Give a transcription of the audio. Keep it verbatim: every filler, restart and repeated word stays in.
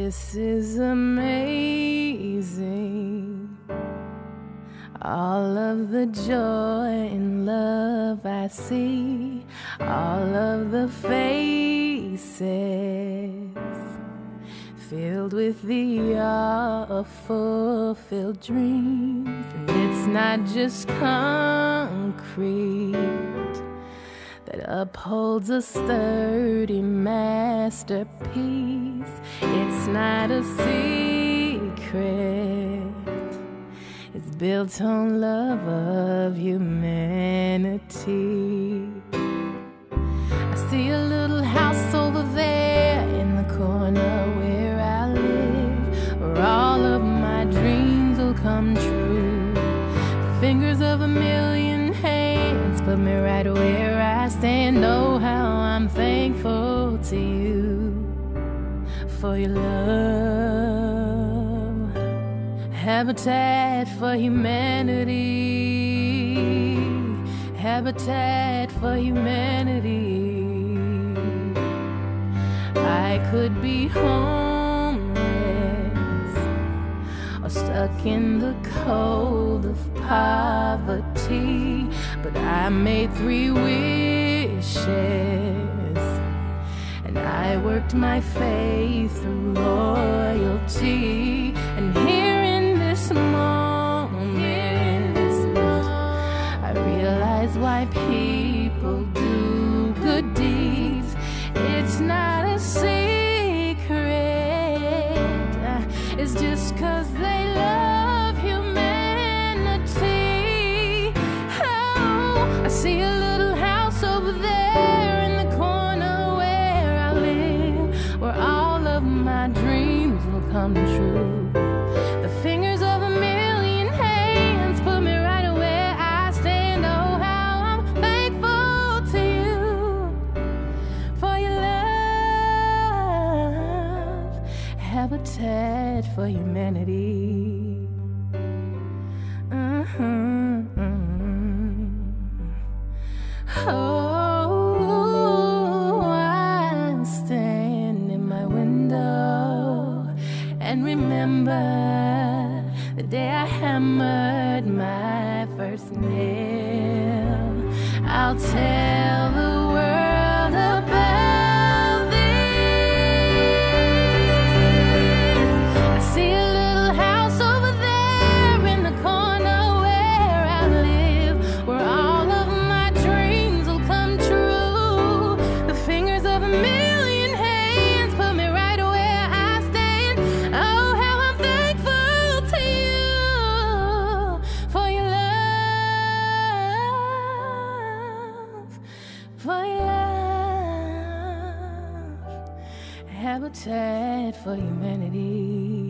This is amazing. All of the joy and love I see, all of the faces filled with the awe of fulfilled dreams. And it's not just concrete that upholds a sturdy masterpiece. It's not a secret, it's built on love of humanity. I see a little house over there in the corner where I live, where all of my dreams will come true. The fingers of a million hands put me right where I stand. Oh, how I'm thankful to you for your love. Habitat for humanity, Habitat for humanity. I could be homeless or stuck in the cold of poverty, but I made three wishes and I worked my faith through loyalty. And here in this moment, I realize why people do good deeds. It's not a secret, it's just 'cause they love humanity. Oh, I see a little house over there in the corner where I live, where all of my dreams will come true. The fingers of a million hands put me right where I stand. Oh, how I'm thankful to you for your love. Habitat for humanity. Uh-huh. Oh, I stand in my window and remember the day I hammered my first nail. I'll tell the world about this. I see a little house over there in the corner where I live, where all of my dreams will come true. The fingers of a million hands put me right where I stand. Oh, how I'm thankful to you for your love, for your love. Habitat for humanity.